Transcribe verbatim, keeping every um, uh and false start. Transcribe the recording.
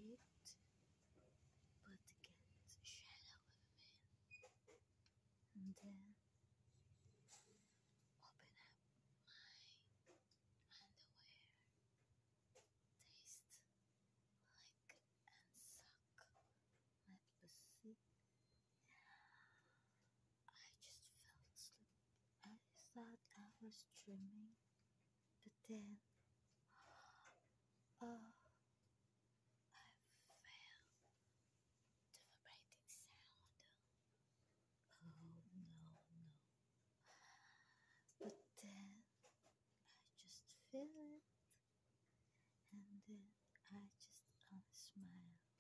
big, but get shallow with it. And then open up my underwear. Taste like and suck my pussy. I just fell asleep. I thought I was dreaming, but then, oh, I felt the vibrating sound. Oh no, no. But then I just feel it, and then I just uh, smile.